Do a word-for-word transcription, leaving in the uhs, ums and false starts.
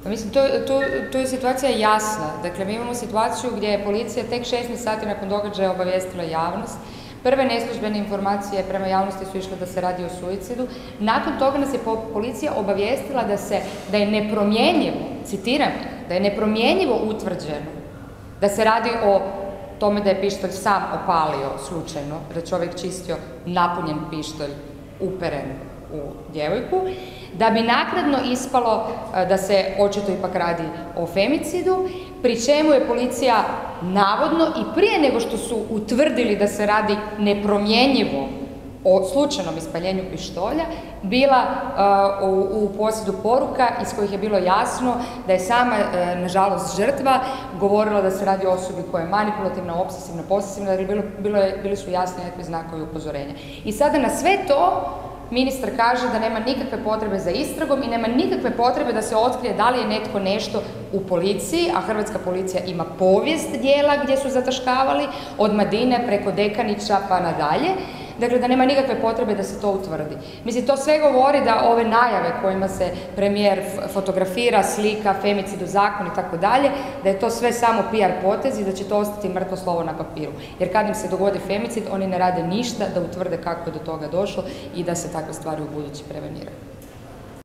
Mislim, tu je situacija jasna. Dakle, mi imamo situaciju gdje je policija tek šesnaest sati nakon događaja obavijestila javnost. Prve neslužbene informacije prema javnosti su išle da se radi o suicidu. Nakon toga nas je policija obavijestila da, se, da je nepromjenjivo, citiram, da je nepromjenjivo utvrđeno da se radi o tome da je pištolj sam opalio slučajno, da je čovjek čistio napunjen pištolj uperen u djevojku, da bi naknadno ispalo da se očito ipak radi o femicidu, pri čemu je policija navodno i prije nego što su utvrdili da se radi nepromjenjivo o slučajnom ispaljenju pištolja, bila uh, u, u posjedu poruka iz kojih je bilo jasno da je sama, uh, nažalost, žrtva govorila da se radi o osobi koja je manipulativna, obsesivna, posesivna, jer bilo, bilo je, bili su jasni nekakvi znakovi upozorenja. I sada na sve to ministar kaže da nema nikakve potrebe za istragom i nema nikakve potrebe da se otkrije da li je netko nešto u policiji, a hrvatska policija ima povijest dijela gdje su zataškavali, od Madine preko Dekanića pa nadalje. Dakle, da nema nikakve potrebe da se to utvrdi. Mislim, to sve govori da ove najave kojima se premijer fotografira, slika, femicid u zakon i tako dalje, da je to sve samo P R potez i da će to ostati mrtvo slovo na papiru. Jer kad im se dogodi femicid, oni ne rade ništa da utvrde kako je do toga došlo i da se takve stvari u budući preveniraju.